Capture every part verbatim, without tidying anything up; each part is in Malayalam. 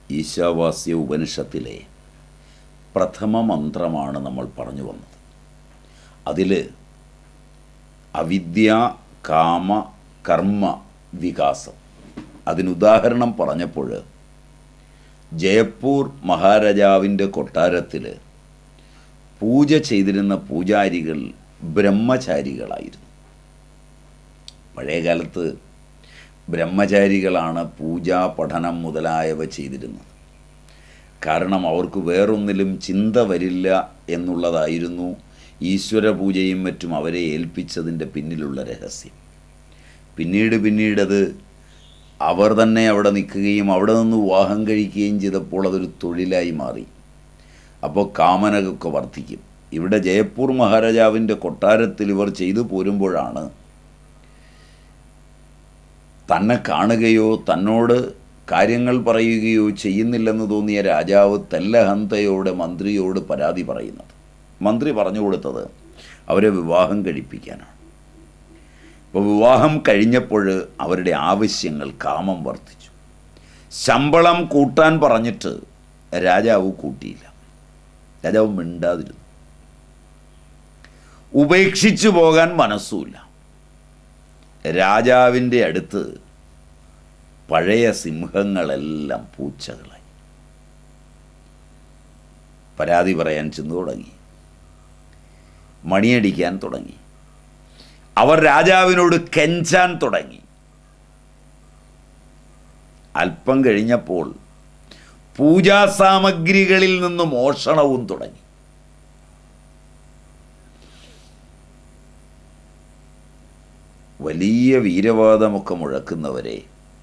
ഈശാവാസ്യ ഉപനിഷത്തിലെ പ്രഥമ മന്ത്രമാണ് നമ്മൾ പറഞ്ഞു വന്നത്. അതിൽ അവിദ്യ, കാമ, കർമ്മ, വികാസം അതിനുദാഹരണം പറഞ്ഞപ്പോൾ ജയപ്പൂർ മഹാരാജാവിൻ്റെ കൊട്ടാരത്തിൽ പൂജ ചെയ്തിരുന്ന പൂജാരികൾ ബ്രഹ്മചാരികളായിരുന്നു. പഴയകാലത്ത് ബ്രഹ്മചാരികളാണ് പൂജാ പഠനം മുതലായവ ചെയ്തിരുന്നത്. കാരണം അവർക്ക് വേറൊന്നിലും ചിന്ത വരില്ല എന്നുള്ളതായിരുന്നു ഈശ്വര പൂജയും മറ്റും അവരെ ഏൽപ്പിച്ചതിൻ്റെ പിന്നിലുള്ള രഹസ്യം. പിന്നീട് പിന്നീടത് അവർ തന്നെ അവിടെ നിൽക്കുകയും അവിടെ നിന്ന് വിവാഹം കഴിക്കുകയും ചെയ്തപ്പോൾ അതൊരു തൊഴിലായി മാറി. അപ്പോൾ കാമനകൊക്കെ വർദ്ധിക്കും. ഇവിടെ ജയപ്പൂർ മഹാരാജാവിൻ്റെ കൊട്ടാരത്തിൽ ഇവർ ചെയ്തു പോരുമ്പോഴാണ് തന്നെ കാണുകയോ തന്നോട് കാര്യങ്ങൾ പറയുകയോ ചെയ്യുന്നില്ലെന്ന് തോന്നിയ രാജാവ് തെല്ലഹന്തയോടെ മന്ത്രിയോട് പരാതി പറയുന്നത്. മന്ത്രി പറഞ്ഞു കൊടുത്തത് അവരെ വിവാഹം കഴിപ്പിക്കാനാണ്. അപ്പോൾ വിവാഹം കഴിഞ്ഞപ്പോൾ അവരുടെ ആവശ്യങ്ങൾ കാമം വർദ്ധിച്ചു. ശമ്പളം കൂട്ടാൻ പറഞ്ഞിട്ട് രാജാവ് കൂട്ടിയില്ല. രാജാവ് മിണ്ടാതിരുന്നു. ഉപേക്ഷിച്ചു പോകാൻ മനസ്സുമില്ല. രാജാവിൻ്റെ അടുത്ത് പഴയ സിംഹങ്ങളെല്ലാം പൂച്ചകളായി. പരാതി പറയാൻ ചെന്നു തുടങ്ങി, മണിയടിക്കാൻ തുടങ്ങി. അവർ രാജാവിനോട് കെഞ്ചാൻ തുടങ്ങി. അല്പം കഴിഞ്ഞപ്പോൾ പൂജാസാമഗ്രികളിൽ നിന്ന് മോഷണവും തുടങ്ങി. വലിയ വീരവാദമൊക്കെ മുഴക്കുന്നവരെ,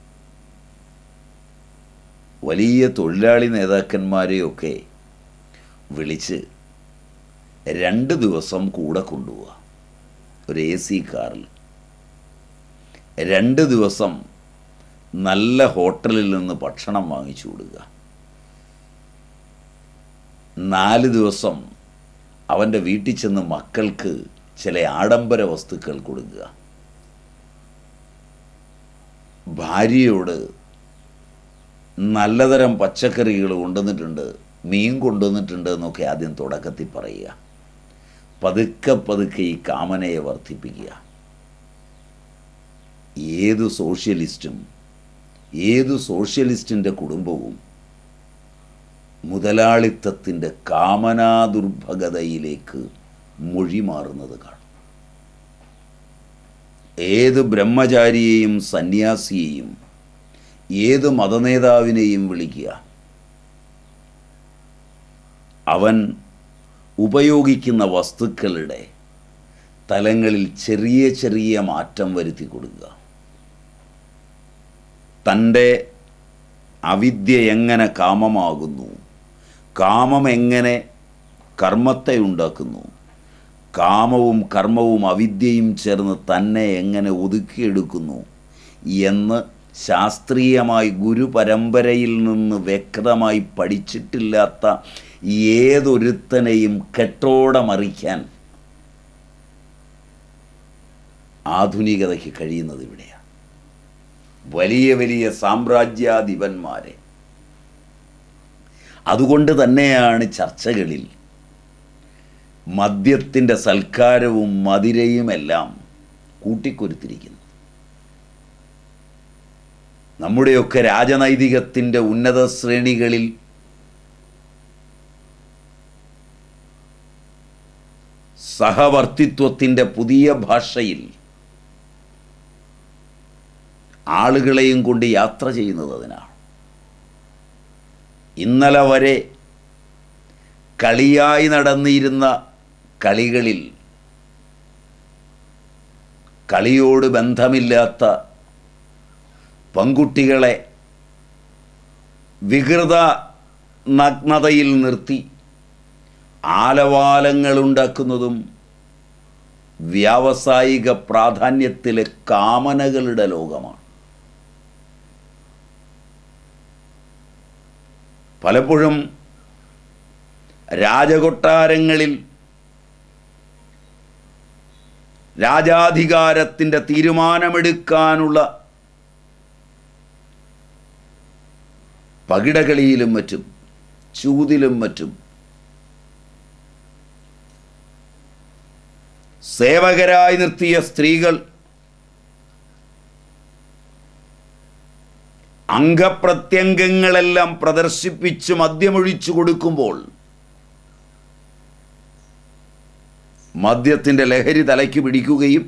വലിയ തൊഴിലാളി നേതാക്കന്മാരെയൊക്കെ വിളിച്ച് രണ്ട് ദിവസം കൂടെ കൊണ്ടുപോവുക. ഒരു എ സി കാറിൽ രണ്ട് ദിവസം നല്ല ഹോട്ടലിൽ നിന്ന് ഭക്ഷണം വാങ്ങിച്ചു കൊടുക്കുക. നാല് ദിവസം അവൻ്റെ വീട്ടിൽ ചെന്ന് മക്കൾക്ക് ചില ആഡംബര വസ്തുക്കൾ കൊടുക്കുക. ഭാര്യയോട് നല്ലതരം പച്ചക്കറികൾ കൊണ്ടുവന്നിട്ടുണ്ട്, മീൻ കൊണ്ടുവന്നിട്ടുണ്ട് എന്നൊക്കെ ആദ്യം തുടക്കത്തിൽ പറയുക. പതുക്കെ പതുക്കെ ഈ കാമനയെ വർദ്ധിപ്പിക്കുക. ഏതു സോഷ്യലിസ്റ്റും ഏതു സോഷ്യലിസ്റ്റിൻ്റെ കുടുംബവും മുതലാളിത്തത്തിൻ്റെ കാമനാദുർഭഗതയിലേക്ക് മൊഴി മാറുന്നത് കാണും. ഏത് ബ്രഹ്മചാരിയെയും സന്യാസിയെയും ഏത് മതനേതാവിനെയും വിളിക്കുക, അവൻ ഉപയോഗിക്കുന്ന വസ്തുക്കളുടെ തലങ്ങളിൽ ചെറിയ ചെറിയ മാറ്റം വരുത്തി കൊടുക്കുക. തൻ്റെ അവിദ്യ എങ്ങനെ കാമമാകുന്നു, കാമം എങ്ങനെ കർമ്മത്തെ ഉണ്ടാക്കുന്നു, കാമവും കർമ്മവും അവിദ്യയും ചേർന്ന് തന്നെ എങ്ങനെ ഒതുക്കിയെടുക്കുന്നു എന്ന് ശാസ്ത്രീയമായി ഗുരുപരമ്പരയിൽ നിന്ന് വ്യക്തമായി പഠിച്ചിട്ടില്ലാത്ത ഏതൊരുത്തനെയും കെട്ടോടെ മറിക്കാൻ ആധുനികതയ്ക്ക് കഴിയുന്നത് ഇവിടെയാണ്. വലിയ വലിയ സാമ്രാജ്യാധിപന്മാരെ. അതുകൊണ്ട് തന്നെയാണ് ചർച്ചകളിൽ മദ്യത്തിൻ്റെ സൽക്കാരവും മതിരയുമെല്ലാം കൂട്ടിക്കൊരുത്തിരിക്കുന്നത്. നമ്മുടെയൊക്കെ രാജനൈതികത്തിൻ്റെ ഉന്നത ശ്രേണികളിൽ സഹവർത്തിത്വത്തിൻ്റെ പുതിയ ഭാഷയിൽ ആളുകളെയും കൊണ്ട് യാത്ര ചെയ്യുന്നത് അതിനാണ്. ഇന്നലെ വരെ കളിയായി നടന്നിരുന്ന കളികളിൽ കളിയോട് ബന്ധമില്ലാത്ത പെൺകുട്ടികളെ വികൃത നഗ്നതയിൽ നിർത്തി ആലവാലങ്ങളുണ്ടാക്കുന്നതും വ്യാവസായിക പ്രാധാന്യത്തിലെ കാമനകളുടെ ലോകമാണ്. പലപ്പോഴും രാജകൊട്ടാരങ്ങളിൽ രാജാധികാരത്തിൻ്റെ തീരുമാനമെടുക്കാനുള്ള പകിടകളിയിലും മറ്റും ചൂതിലും മറ്റും സേവകരായി നിർത്തിയ സ്ത്രീകൾ അംഗപ്രത്യംഗങ്ങളെല്ലാം പ്രദർശിപ്പിച്ച് മദ്യമൊഴിച്ചു കൊടുക്കുമ്പോൾ മദ്യത്തിൻ്റെ ലഹരി തലയ്ക്ക് പിടിക്കുകയും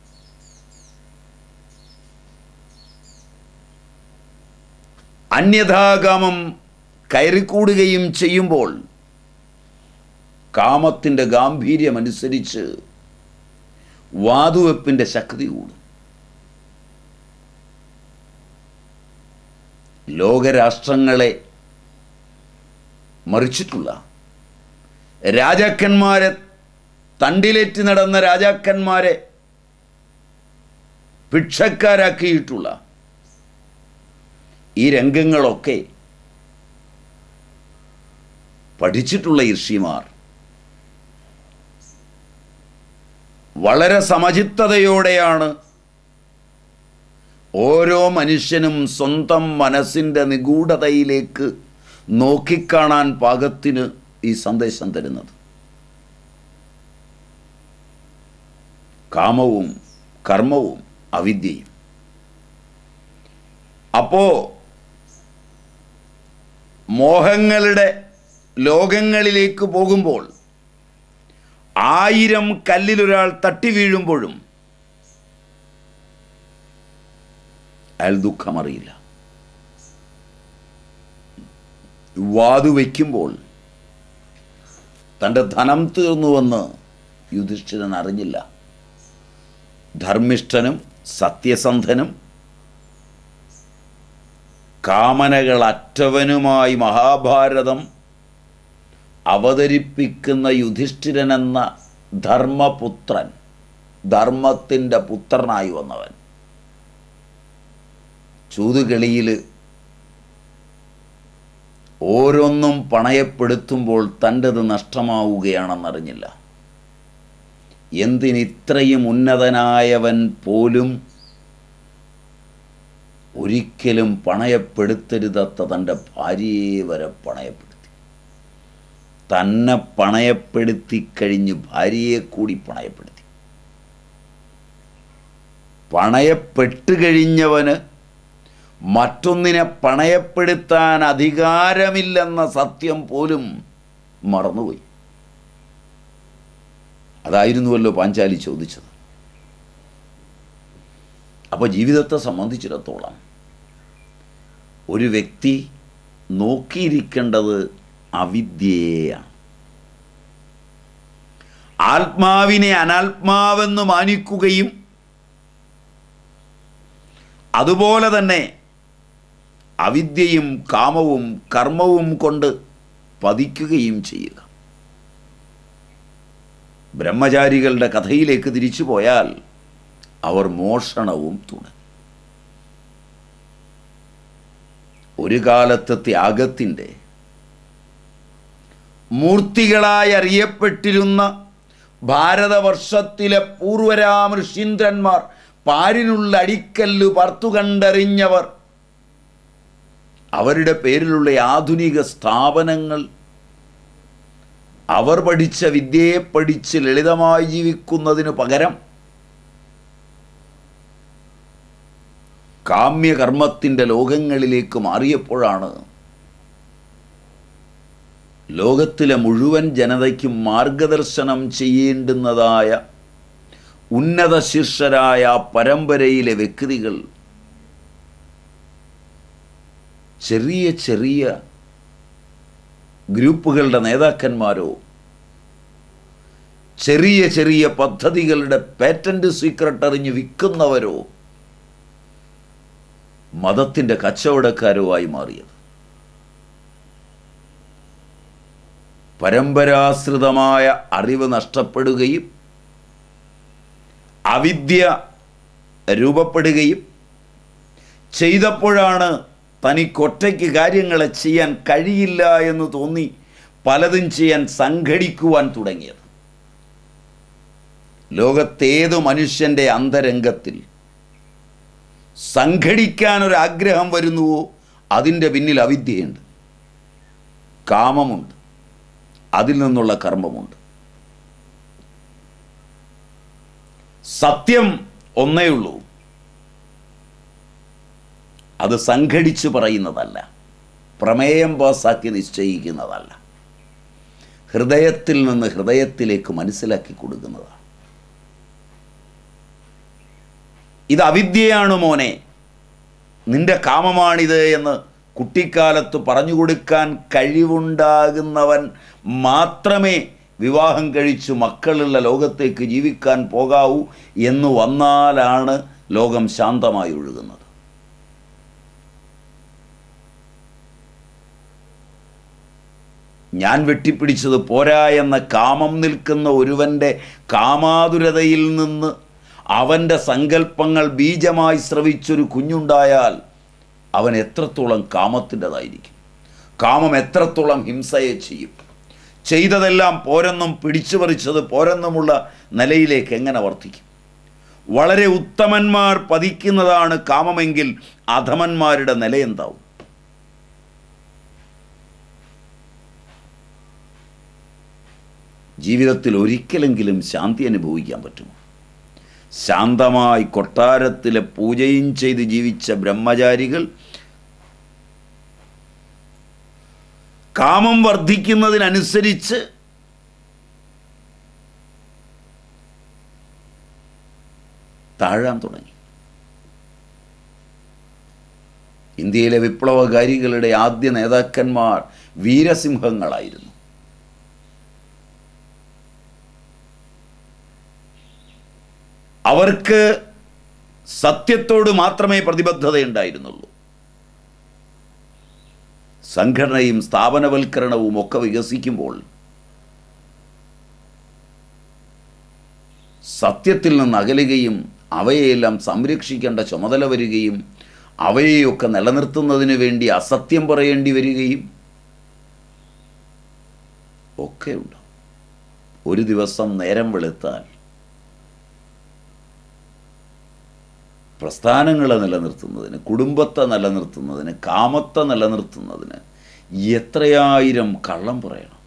അന്യഥാകാമം കയറിക്കൂടുകയും ചെയ്യുമ്പോൾ കാമത്തിൻ്റെ ഗാംഭീര്യമനുസരിച്ച് വാതുവെപ്പിൻ്റെ ശക്തി കൂടും. ലോകരാഷ്ട്രങ്ങളെ മറിച്ചിട്ടുള്ള രാജാക്കന്മാരെ, തണ്ടിലേറ്റ് നടന്ന രാജാക്കന്മാരെ ഭിക്ഷക്കാരാക്കിയിട്ടുള്ള ഈ രംഗങ്ങളൊക്കെ പഠിച്ചിട്ടുള്ള ഋഷിമാർ വളരെ സമചിത്തതയോടെയാണ് ഓരോ മനുഷ്യനും സ്വന്തം മനസ്സിൻ്റെ നിഗൂഢതയിലേക്ക് നോക്കിക്കാണാൻ പാകത്തിന് ഈ സന്ദേശം തരുന്നത്. കാമവും കർമ്മവും അവിദ്യയും. അപ്പോൾ മോഹങ്ങളുടെ ലോകങ്ങളിലേക്ക് പോകുമ്പോൾ ആയിരം കല്ലിലൊരാൾ തട്ടി വീഴുമ്പോഴും അയാൾ ദുഃഖമറിയില്ല. വാതു വയ്ക്കുമ്പോൾ തൻ്റെ ധനം തീർന്നുവെന്ന് യുധിഷ്ഠിരൻ അറിഞ്ഞില്ല. ധർമ്മിഷ്ഠനും സത്യസന്ധനും കാമനകളറ്റവനുമായി മഹാഭാരതം അവതരിപ്പിക്കുന്ന യുധിഷ്ഠിരനെന്ന ധർമ്മപുത്രൻ, ധർമ്മത്തിൻ്റെ പുത്രനായി വന്നവൻ, ചൂതുകളിയിൽ ഓരോന്നും പണയപ്പെടുത്തുമ്പോൾ തൻ്റെത് നഷ്ടമാവുകയാണെന്നറിഞ്ഞില്ല. എന്തിനിത്രയും ഉന്നതനായവൻ പോലും ഒരിക്കലും പണയപ്പെടുത്തരുതാത്ത തൻ്റെ ഭാര്യയെ വരെ പണയപ്പെടുത്തി. തന്നെ പണയപ്പെടുത്തി കഴിഞ്ഞ് ഭാര്യയെ കൂടി പണയപ്പെടുത്തി. പണയപ്പെട്ടു കഴിഞ്ഞവന് മറ്റൊന്നിനെ പണയപ്പെടുത്താൻ അധികാരമില്ലെന്ന സത്യം പോലും മറന്നുപോയി. അതായിരുന്നുവല്ലോ പാഞ്ചാലി ചോദിച്ചത്. അപ്പോൾ ജീവിതത്തെ സംബന്ധിച്ചിടത്തോളം ഒരു വ്യക്തി നോക്കിയിരിക്കേണ്ടത് അവിദ്യയെയാണ്. ആത്മാവിനെ അനാത്മാവെന്ന് മാനിക്കുകയും അതുപോലെ തന്നെ അവിദ്യയും കാമവും കർമ്മവും കൊണ്ട് പതിക്കുകയും ചെയ്യുക. ബ്രഹ്മചാരികളുടെ കഥയിലേക്ക് തിരിച്ചു പോയാൽ അവർ മോഷണവും തുടങ്ങി. ഒരു കാലത്ത് ത്യാഗത്തിൻ്റെ മൂർത്തികളായി അറിയപ്പെട്ടിരുന്ന ഭാരതവർഷത്തിലെ പൂർവരാമൃഷീന്ദ്രന്മാർ, പാരിനുള്ള അടിക്കല്ലു പാർത്തു കണ്ടറിഞ്ഞവർ, അവരുടെ പേരിലുള്ള ആധുനിക സ്ഥാപനങ്ങൾ, അവർ പഠിച്ച വിദ്യയെ പഠിച്ച് ലളിതമായി ജീവിക്കുന്നതിന് പകരം കാമ്യകർമ്മത്തിൻ്റെ ലോകങ്ങളിലേക്ക് മാറിയപ്പോഴാണ് ലോകത്തിലെ മുഴുവൻ ജനതയ്ക്കും മാർഗദർശനം ചെയ്യേണ്ടുന്നതായ ഉന്നത ശീർഷരായ പരമ്പരയിലെ വ്യക്തികൾ ചെറിയ ചെറിയ ഗ്രൂപ്പുകളുടെ നേതാക്കന്മാരോ ചെറിയ ചെറിയ പദ്ധതികളുടെ പേറ്റന്റ് സീക്രട്ട് അറിഞ്ഞ് വിൽക്കുന്നവരോ മതത്തിൻ്റെ കച്ചവടക്കാരോ ആയി മാറിയത്. പരമ്പരാശ്രിതമായ അറിവ് നഷ്ടപ്പെടുകയും അവിദ്യ രൂപപ്പെടുകയും ചെയ്തപ്പോഴാണ് തനിക്കൊറ്റയ്ക്ക് കാര്യങ്ങളെ ചെയ്യാൻ കഴിയില്ല എന്ന് തോന്നി പലതും ചെയ്യാൻ സംഘടിക്കുവാൻ തുടങ്ങിയത്. ലോകത്തേതു മനുഷ്യൻ്റെ അന്തരംഗത്തിൽ സംഘടിക്കാനൊരാഗ്രഹം വരുന്നുവോ അതിൻ്റെ പിന്നിൽ അവിദ്യയുണ്ട്. കാമമുണ്ട്, അതിൽ നിന്നുള്ള കർമ്മമുണ്ട്. സത്യം ഒന്നേ ഉള്ളൂ, അത് സംഘടിച്ച് പറയുന്നതല്ല, പ്രമേയം പാസാക്കി നിശ്ചയിക്കുന്നതല്ല, ഹൃദയത്തിൽ നിന്ന് ഹൃദയത്തിലേക്ക് മനസ്സിലാക്കി കൊടുക്കുന്നതാണ്. ഇത് അവിദ്യയാണ് മോനെ, നിന്റെ കാമമാണിത് എന്ന് കുട്ടിക്കാലത്ത് പറഞ്ഞു കൊടുക്കാൻ കഴിവുണ്ടാകുന്നവൻ മാത്രമേ വിവാഹം കഴിച്ചു മക്കളുള്ള ലോകത്തേക്ക് ജീവിക്കാൻ പോകാവൂ എന്ന് വന്നാലാണ് ലോകം ശാന്തമായി ഒഴുകുന്നത്. ഞാൻ വെട്ടിപ്പിടിച്ചത് പോരാ എന്ന കാമം നിൽക്കുന്ന ഒരുവൻ്റെ കാമാതുരതയിൽ നിന്ന് അവൻ്റെ സങ്കല്പങ്ങൾ ബീജമായി സ്രവിച്ചൊരു കുഞ്ഞുണ്ടായാൽ അവൻ എത്രത്തോളം കാമത്തിൻ്റെതായിരിക്കും, കാമം എത്രത്തോളം ഹിംസയെ ചെയ്യും, ചെയ്തതെല്ലാം പോരെന്നും പിടിച്ചു പറിച്ചത് പോരെന്നുമുള്ള നിലയിലേക്ക് എങ്ങനെ വർത്തിക്കും. വളരെ ഉത്തമന്മാർ പതിക്കുന്നതാണ് കാമമെങ്കിൽ അധമന്മാരുടെ നില എന്താവും? ജീവിതത്തിൽ ഒരിക്കലെങ്കിലും ശാന്തി അനുഭവിക്കാൻ പറ്റുമോ? ശാന്തമായി കൊട്ടാരത്തിലെ പൂജയും ചെയ്ത് ജീവിച്ച ബ്രഹ്മചാരികൾ കാമം വർദ്ധിക്കുന്നതിനനുസരിച്ച് താഴാൻ തുടങ്ങി. ഇന്ത്യയിലെ വിപ്ലവകാരികളുടെ ആദ്യ നേതാക്കന്മാർ വീരസിംഹങ്ങളായിരുന്നു. അവർക്ക് സത്യത്തോട് മാത്രമേ പ്രതിബദ്ധതയുണ്ടായിരുന്നുള്ളൂ. സംഘടനയും സ്ഥാപനവൽക്കരണവും ഒക്കെ വികസിക്കുമ്പോൾ സത്യത്തിൽ നിന്ന് അകലുകയും അവയെല്ലാം സംരക്ഷിക്കേണ്ട ചുമതല വരികയും അവയെയൊക്കെ നിലനിർത്തുന്നതിന് വേണ്ടി അസത്യം പറയേണ്ടി വരികയും ഒക്കെയുണ്ട്. ഒരു ദിവസം നേരം വെളുത്താൽ പ്രസ്ഥാനങ്ങളെ നിലനിർത്തുന്നതിന്, കുടുംബത്തെ നിലനിർത്തുന്നതിന്, കാമത്തെ നിലനിർത്തുന്നതിന് എത്രയായിരം കള്ളം പറയണം,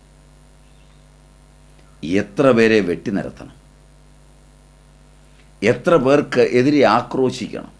എത്ര പേരെ വെട്ടിനിരത്തണം, എത്ര പേർക്ക് എതിരെ ആക്രോശിക്കണം.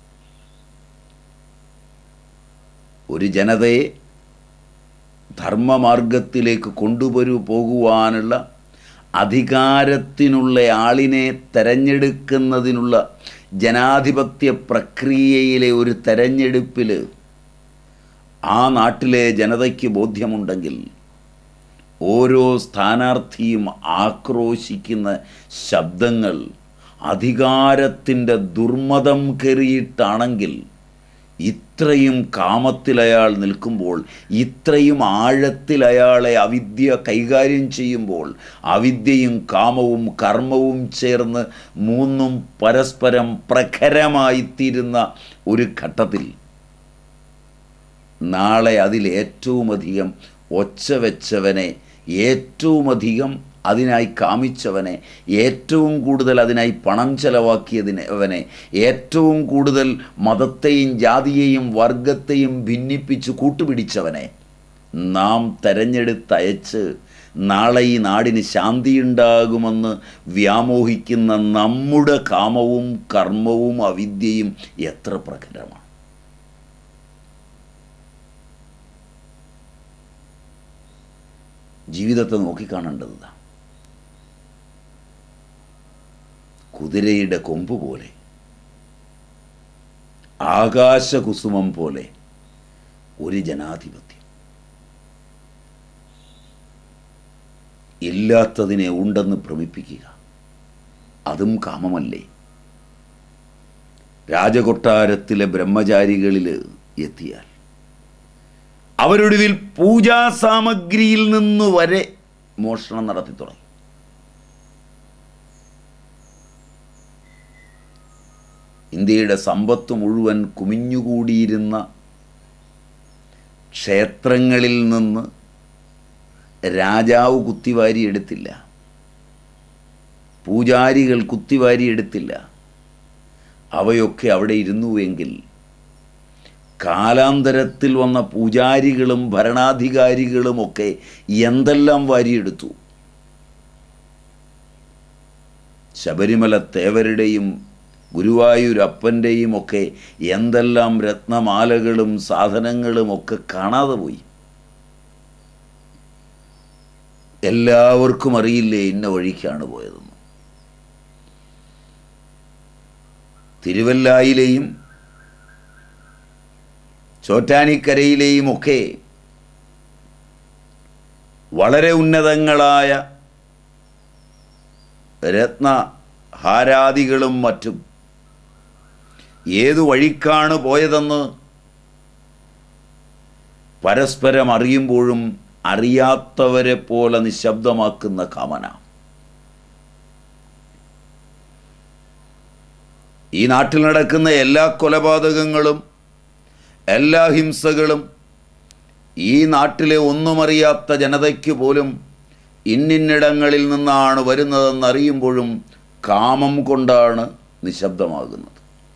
ഒരു ജനതയെ ധർമ്മമാർഗത്തിലേക്ക് കൊണ്ടുവരൂ പോകുവാനുള്ള അധികാരത്തിനുള്ള ആളിനെ തെരഞ്ഞെടുക്കുന്നതിനുള്ള ജനാധിപത്യ പ്രക്രിയയിലെ ഒരു തെരഞ്ഞെടുപ്പിൽ ആ നാട്ടിലെ ജനതയ്ക്ക് ബോധ്യമുണ്ടെങ്കിൽ ഓരോ സ്ഥാനാർത്ഥിയും ആക്രോശിക്കുന്ന ശബ്ദങ്ങൾ അധികാരത്തിൻ്റെ ദുർമതം കയറിയിട്ടാണെങ്കിൽ, ഇത്രയും കാമത്തിൽ അയാൾ നിൽക്കുമ്പോൾ, ഇത്രയും ആഴത്തിൽ അയാളെ അവിദ്യ കൈകാര്യം ചെയ്യുമ്പോൾ, അവിദ്യയും കാമവും കർമ്മവും ചേർന്ന് മൂന്നും പരസ്പരം പ്രഖരമായിത്തീരുന്ന ഒരു ഘട്ടത്തിൽ നാളെ അതിൽ ഏറ്റവും അധികം ഒച്ച വെച്ചവനെ, ഏറ്റവും അധികം അതിനായി കാമിച്ചവനെ, ഏറ്റവും കൂടുതൽ അതിനായി പണം ചെലവാക്കിയതിനെ അവനെ, ഏറ്റവും കൂടുതൽ മതത്തെയും ജാതിയെയും വർഗത്തെയും ഭിന്നിപ്പിച്ച് കൂട്ടുപിടിച്ചവനെ നാം തെരഞ്ഞെടുത്തയച്ച് നാളെ ഈ നാടിന് ശാന്തിയുണ്ടാകുമെന്ന് വ്യാമോഹിക്കുന്ന നമ്മുടെ കാമവും കർമ്മവും അവിദ്യയും എത്ര പ്രഖരമാണ്. ജീവിതത്തെ നോക്കിക്കാണേണ്ടതാണ്. കുതിരയുടെ കൊമ്പ് പോലെ, ആകാശകുസുമം പോലെ ഒരു ജനാധിപത്യം. ഇല്ലാത്തതിനെ ഉണ്ടെന്ന് ഭ്രമിപ്പിക്കുക, അതും കാമമല്ലേ? രാജകൊട്ടാരത്തിലെ ബ്രഹ്മചാരികളിൽ എത്തിയാൽ അവരൊടുവിൽ പൂജാ സാമഗ്രിയിൽ നിന്ന് വരെ മോഷണം നടത്തി തുടങ്ങി. ഇന്ത്യയുടെ സമ്പത്ത് മുഴുവൻ കുമിഞ്ഞുകൂടിയിരുന്ന ക്ഷേത്രങ്ങളിൽ നിന്ന് രാജാവ് കുത്തിവാരിയെടുത്തില്ല, പൂജാരികൾ കുത്തിവാരിയെടുത്തില്ല. അവയൊക്കെ അവിടെ ഇരുന്നുവെങ്കിൽ കാലാന്തരത്തിൽ വന്ന പൂജാരികളും ഭരണാധികാരികളുമൊക്കെ എന്തെല്ലാം വാരിയെടുത്തു. ശബരിമല തേവരുടെയും ഗുരുവായൂരപ്പൻ്റെയും ഒക്കെ എന്തെല്ലാം രത്നമാലകളും സാധനങ്ങളും ഒക്കെ കാണാതെ പോയി. എല്ലാവർക്കും അറിയില്ലേ ഇന്ന വഴിക്കാണ് പോയതെന്ന്. തിരുവല്ലായിലെയും ചോറ്റാനിക്കരയിലെയും ഒക്കെ വളരെ ഉന്നതങ്ങളായ രത്നഹാരാദികളും മറ്റും ഏതു വഴിക്കാണ് പോയതെന്ന് പരസ്പരം അറിയുമ്പോഴും അറിയാത്തവരെ പോലെ നിശബ്ദമാക്കുന്ന കാമന. ഈ നാട്ടിൽ നടക്കുന്ന എല്ലാ കൊലപാതകങ്ങളും എല്ലാ ഹിംസകളും ഈ നാട്ടിലെ ഒന്നുമറിയാത്ത ജനതയ്ക്ക് പോലും ഇന്നിന്നിടങ്ങളിൽ നിന്നാണ് വരുന്നതെന്നറിയുമ്പോഴും കാമം കൊണ്ടാണ് നിശബ്ദമാകുന്നത്.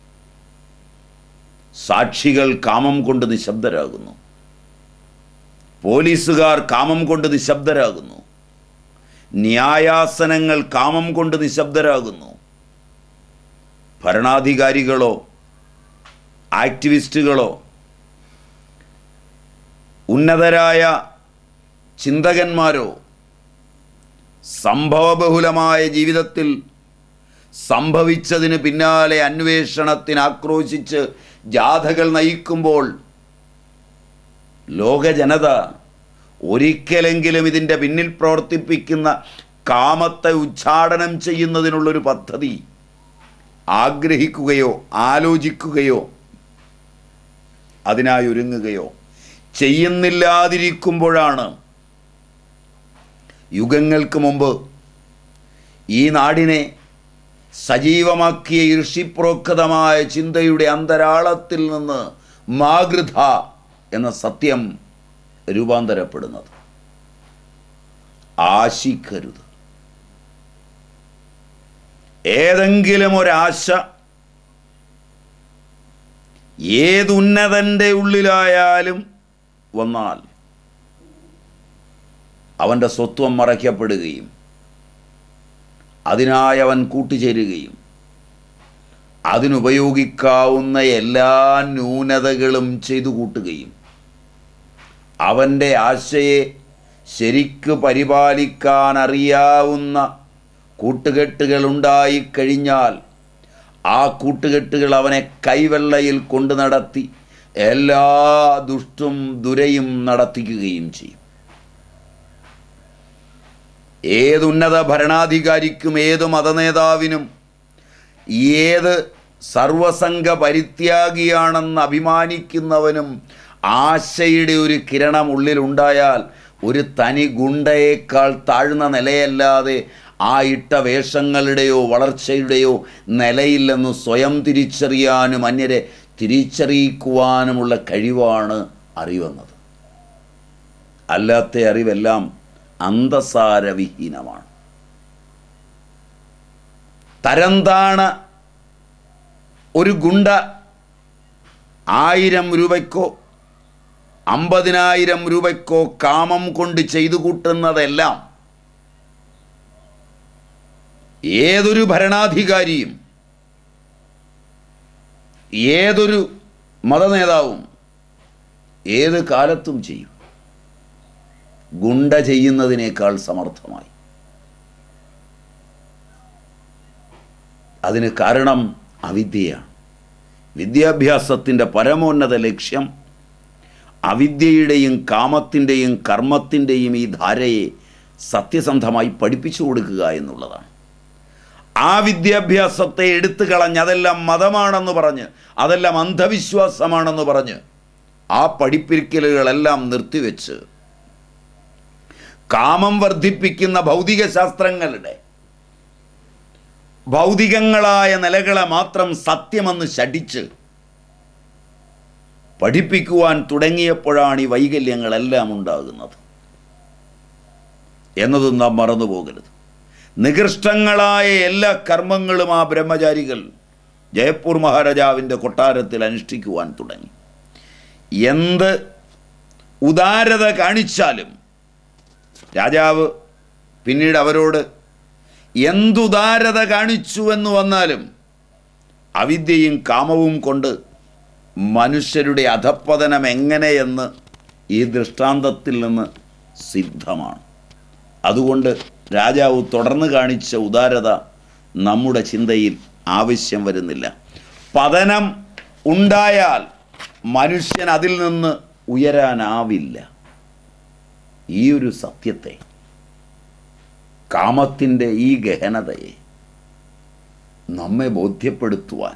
സാക്ഷികൾ കാമം കൊണ്ട് നിശബ്ദരാകുന്നു. പോലീസുകാർ കാമം കൊണ്ട് നിശബ്ദരാകുന്നു. ന്യായാസനങ്ങൾ കാമം കൊണ്ട് നിശബ്ദരാകുന്നു. ഭരണാധികാരികളോ ആക്ടിവിസ്റ്റുകളോ ഉന്നതരായ ചിന്തകന്മാരോ സംഭവബഹുലമായ ജീവിതത്തിൽ സംഭവിച്ചതിന് പിന്നാലെ അന്വേഷണത്തിന് ആക്രോശിച്ച് ജാഥകൾ നയിക്കുമ്പോൾ ലോക ജനത ഒരിക്കലെങ്കിലും ഇതിൻ്റെ പിന്നിൽ പ്രവർത്തിപ്പിക്കുന്ന കാമത്തെ ഉച്ചാടനം ചെയ്യുന്നതിനുള്ളൊരു പദ്ധതി ആഗ്രഹിക്കുകയോ ആലോചിക്കുകയോ അതിനായി ഒരുങ്ങുകയോ ചെയ്യുന്നില്ലാതിരിക്കുമ്പോഴാണ് യുഗങ്ങൾക്ക് മുമ്പ് ഈ നാടിനെ സജീവമാക്കിയ ഋഷിപ്രോക്തമായ ചിന്തയുടെ അന്തരാളത്തിൽ നിന്ന് മാഗൃധ എന്ന സത്യം രൂപാന്തരപ്പെടുന്നത്. ആശിക്കരുത്. ഏതെങ്കിലും ഒരാശ ഏതുന്നതൻ്റെ ഉള്ളിലായാലും വന്നാൽ അവൻ്റെ സ്വത്വം മറയ്ക്കപ്പെടുകയും അതിനായി അവൻ കൂട്ടുചേരുകയും അതിനുപയോഗിക്കാവുന്ന എല്ലാ ന്യൂനതകളും ചെയ്തു കൂട്ടുകയും അവൻ്റെ ആശയെ ശരിക്കു പരിപാലിക്കാൻ അറിയാവുന്ന കൂട്ടുകെട്ടുകൾ ഉണ്ടായിക്കഴിഞ്ഞാൽ ആ കൂട്ടുകെട്ടുകൾ അവനെ കൈവെള്ളയിൽ കൊണ്ടു നടത്തി എല്ലാ ദുഷ്ടും ദുരയും നടത്തിക്കുകയും ചെയ്യും. ഏതുന്നത ഭരണാധികാരിക്കും ഏതു മതനേതാവിനും ഏത് സർവസംഘ പരിത്യാഗിയാണെന്ന് അഭിമാനിക്കുന്നവനും ആശയുടെ ഒരു കിരണം ഉള്ളിലുണ്ടായാൽ ഒരു തനി ഗുണ്ടയേക്കാൾ താഴ്ന്ന നിലയല്ലാതെ ആ ഇട്ട വേഷങ്ങളുടെയോ വളർച്ചയുടെയോ നിലയില്ലെന്ന് സ്വയം തിരിച്ചറിയാനും അന്യരെ തിരിച്ചറിയിക്കുവാനുമുള്ള കഴിവാണ് അറിവെന്നത്. അല്ലാത്ത അറിവെല്ലാം അന്തസാരവിഹീനമാണ്. തരംതാണ ഒരു ഗുണ്ട ആയിരം രൂപയ്ക്കോ അമ്പതിനായിരം രൂപയ്ക്കോ കാമം കൊണ്ട് ചെയ്തു കൂട്ടുന്നതെല്ലാം ഏതൊരു ഭരണാധികാരിയും ഏതൊരു മതനേതാവും ഏത് കാലത്തും ചെയ്യും. ഗുണ്ട ചെയ്യുന്നതിനേക്കാൾ സമർത്ഥമായി. അതിന് കാരണം അവിദ്യയാണ്. വിദ്യാഭ്യാസത്തിൻ്റെ പരമോന്നത ലക്ഷ്യം അവിദ്യയുടെയും കാമത്തിൻ്റെയും കർമ്മത്തിൻ്റെയും ഈ ധാരയെ സത്യസന്ധമായി പഠിപ്പിച്ചു കൊടുക്കുക എന്നുള്ളതാണ്. ആ വിദ്യാഭ്യാസത്തെ എടുത്തു കളഞ്ഞ് അതെല്ലാം മതമാണെന്ന് പറഞ്ഞ് അതെല്ലാം അന്ധവിശ്വാസമാണെന്ന് പറഞ്ഞ് ആ പഠിപ്പിക്കലുകളെല്ലാം നിർത്തിവെച്ച് കാമം വർദ്ധിപ്പിക്കുന്ന ഭൗതിക ശാസ്ത്രങ്ങളുടെ ഭൗതികങ്ങളായ നിലകളെ മാത്രം സത്യമെന്ന് ശഠിച്ച് പഠിപ്പിക്കുവാൻ തുടങ്ങിയപ്പോഴാണ് ഈ വൈകല്യങ്ങളെല്ലാം ഉണ്ടാകുന്നത് എന്നതും നാം മറന്നു പോകരുത്. നികൃഷ്ടങ്ങളായ എല്ലാ കർമ്മങ്ങളും ആ ബ്രഹ്മചാരികൾ ജയപ്പൂർ മഹാരാജാവിൻ്റെ കൊട്ടാരത്തിൽ അനുഷ്ഠിക്കുവാൻ തുടങ്ങി. എന്ത് ഉദാരത കാണിച്ചാലും രാജാവ് പിന്നീട് അവരോട് എന്തുദാരത കാണിച്ചു എന്ന് വന്നാലും അവിദ്യയും കാമവും കൊണ്ട് മനുഷ്യരുടെ അധപ്പതനം എങ്ങനെയെന്ന് ഈ ദൃഷ്ടാന്തത്തിൽ നിന്ന് സിദ്ധമാണ്. അതുകൊണ്ട് രാജാവ് തുടർന്ന് കാണിച്ച ഉദാരത നമ്മുടെ ചിന്തയിൽ ആവശ്യം വരുന്നില്ല. പതനം ഉണ്ടായാൽ മനുഷ്യൻ അതിൽ നിന്ന് ഉയരാനാവില്ല. ഈ ഒരു സത്യത്തെ, കാമത്തിൻ്റെ ഈ ഗഹനതയെ നമ്മെ ബോധ്യപ്പെടുത്തുവാൻ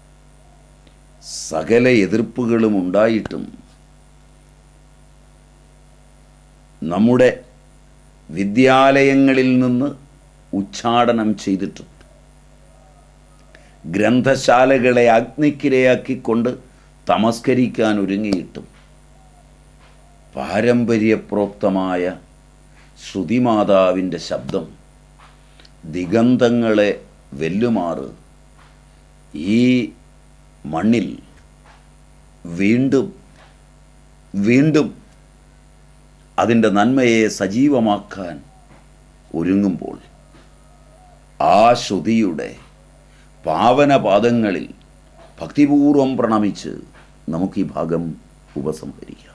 സകല എതിർപ്പുകളും ഉണ്ടായിട്ടും നമ്മുടെ വിദ്യാലയങ്ങളിൽ നിന്ന് ഉച്ചാടനം ചെയ്തിട്ടും ഗ്രന്ഥശാലകളെ അഗ്നിക്കിരയാക്കിക്കൊണ്ട് തമസ്കരിക്കാൻ ഒരുങ്ങിയിട്ടും പാരമ്പര്യപ്രോക്തമായ ശ്രുതിമാതാവിൻ്റെ ശബ്ദം ദിഗന്ധങ്ങളെ വെല്ലുമാറ് ഈ മണ്ണിൽ വീണ്ടും വീണ്ടും അതിൻ്റെ നന്മയെ സജീവമാക്കാൻ ഒരുങ്ങുമ്പോൾ ആ ശ്രുതിയുടെ പാവനപാദങ്ങളിൽ ഭക്തിപൂർവം പ്രണമിച്ച് നമുക്ക് ഈ ഭാഗം ഉപസംഹരിക്കാം.